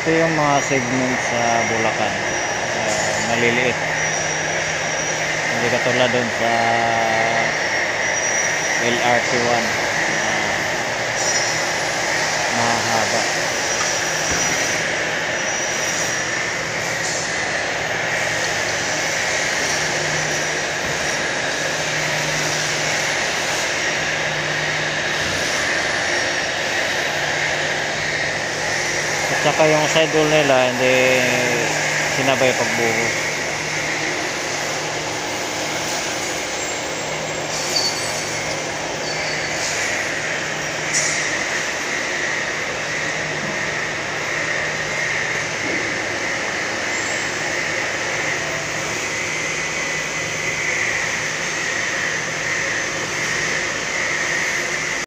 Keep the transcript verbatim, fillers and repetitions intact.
Ito yung mga segment sa Bulacan, uh, maliliit, hindi katulad doon sa L R T one na mahaba. At saka yung sidewall nila hindi sinabay pagbuhos.